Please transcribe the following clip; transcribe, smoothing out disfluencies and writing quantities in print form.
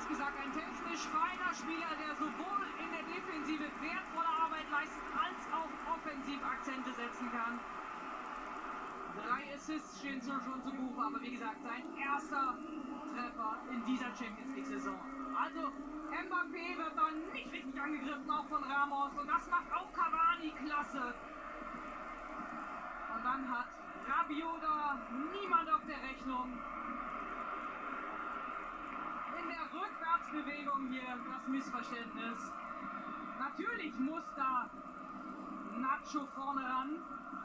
gesagt, ein technisch feiner Spieler, der sowohl in der Defensive wertvolle Arbeit leistet, als auch offensiv Akzente setzen kann. 3 Assists stehen schon zu Buche, aber wie gesagt, sein erster Treffer in dieser Champions League-Saison. Also Mbappé wird dann nicht richtig angegriffen, auch von Ramos. Und das macht auch Cavani klasse. Und dann hat Rabiot da niemand auf der Rechnung. In der Rückwärtsbewegung hier das Missverständnis. Natürlich muss da Nacho vorne ran.